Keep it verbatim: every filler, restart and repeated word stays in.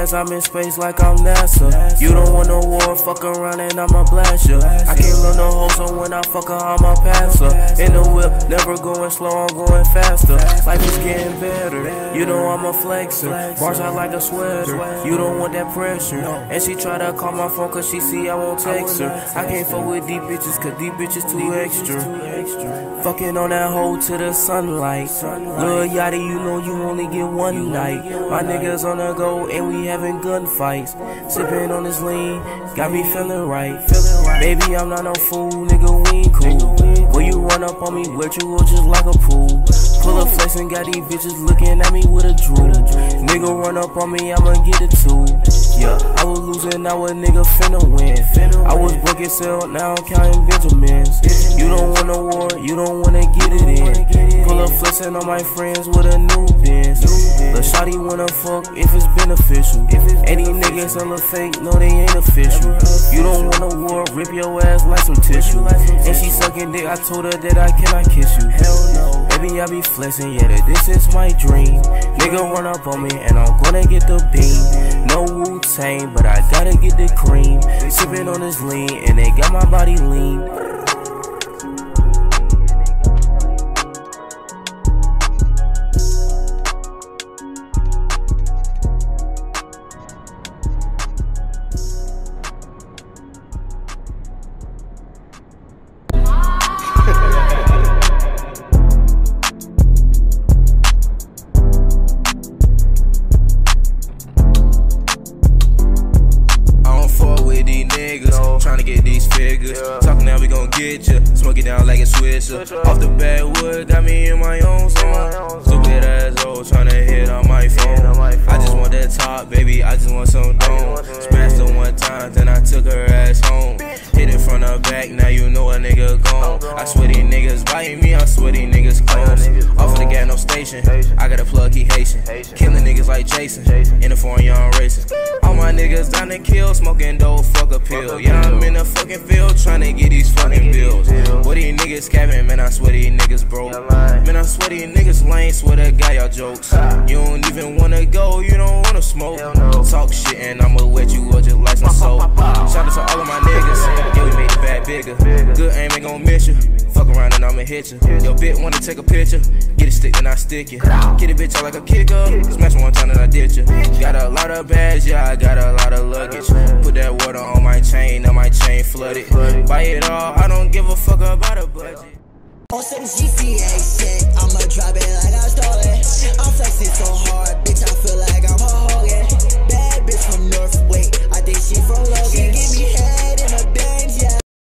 ass, I'm in space like I'm NASA. You don't want no war, fuck around and I'ma blast ya. I can't love no hoe, so when I fuck her, I'ma pass her. In the whip, never going slow, I'm going faster. Life is getting better, you know I'm a flexer. Bars out like a sweater, you don't want that pressure. And she try to call my phone cause she see I won't text her. I can't fuck with deep bitches cause deep bitches too extra. Fucking on that hoe to the sunlight. Lil Yachty, you know you only get one night. My niggas on the go and we having gunfights. Sipping on this lean, got me feeling right. Baby, I'm not no fool, nigga, we ain't cool. Will you run up on me, wet you up just like a pool. Pull up flex and got these bitches looking at me with a drool. Nigga run up on me, I'ma get it too. Yeah, I was losing, now a nigga finna win. I was broke as hell, now I'm counting Benjamins. You don't want no war, you don't wanna get it in. Pull up flexing on my friends with a new Benz. The shawty wanna fuck if it's beneficial. Any niggas hella fake, no they ain't official. You don't want a war, rip your ass like some tissue. And she sucking dick, I told her that I cannot kiss you. Hell no. Baby, I be flexing, yeah, that this is my dream. Nigga run up on me and I'm gonna get the beam. No Wu-Tang, but I gotta get the cream. Sipping on this lean and they got my body lean. Tryna get these figures, yeah. Talking now we gon' get ya. Smoke it down like a Swisher. Off the backwood, got me in my own zone. Stupid ass old tryna hit on my phone. I just want that top, baby, I just want some dome. Smashed her one time, then I took her ass home. Hit it from the back, now you know a nigga gone. I swear these niggas biting me, I swear these niggas clones. Off of the gas, no station, I got a plug, he Haitian. Killing niggas like Jason, in the foreign young racing. All my niggas down to kill, smoking dope, fuck a pill. Yeah, I'm in the fucking field, tryna get these fucking bills. What these niggas capping, man, I swear these niggas broke. Man, I swear these niggas lame, swear to God y'all jokes. You don't even wanna go, you don't wanna smoke. Talk shit and I'ma wet you up just like some soap. Shout out to all of my niggas, yeah, we made the bag bigger. Good aim ain't gon' miss you, fuck around and I'ma hit you. Yo, bitch wanna take a picture, get a stick and I stick it. Get a bitch out like a kicker, smash one time and I ditch you. Got a lot of bags, yeah, I got a lot of luggage. Put that water on my chain, now my chain flooded. Buy it all, I don't give a fuck about a budget. On some G C A shit, I'ma drop it like I stole it. I'm flexing so hard.